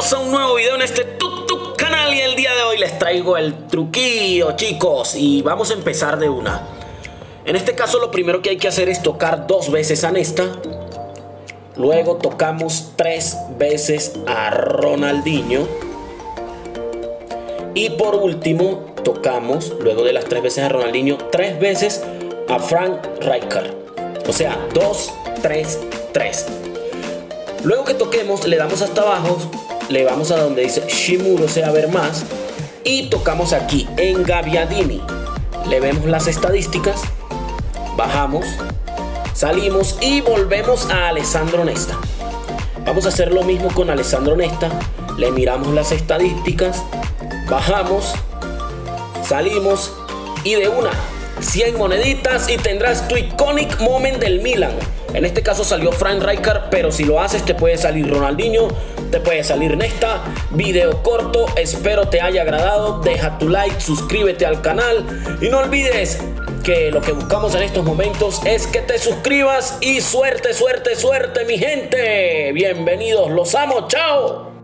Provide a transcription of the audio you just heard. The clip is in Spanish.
bienvenidos a un nuevo video en este tu canal. Y el día de hoy les traigo el truquillo, chicos, y vamos a empezar de una. En este caso lo primero que hay que hacer es tocar 2 veces a Nesta. Luego tocamos 3 veces a Ronaldinho. Y por último tocamos, luego de las 3 veces a Ronaldinho, 3 veces a Frank Rijkaard. O sea, 2, 3, 3. Luego que toquemos, le damos hasta abajo, le vamos a donde dice Shimuro, o sea, ver más, y tocamos aquí en Gabbiadini. Le vemos las estadísticas, bajamos, salimos y volvemos a Alessandro Nesta. Vamos a hacer lo mismo con Alessandro Nesta. Le miramos las estadísticas, bajamos, salimos y de una 100 moneditas y tendrás tu iconic moment del Milan. En este caso salió Frank Rijkaard, pero si lo haces te puede salir Ronaldinho, te puede salir Nesta. Video corto, espero te haya agradado. Deja tu like, suscríbete al canal y no olvides que lo que buscamos en estos momentos es que te suscribas y suerte, suerte, suerte, mi gente. Bienvenidos, los amo, chao.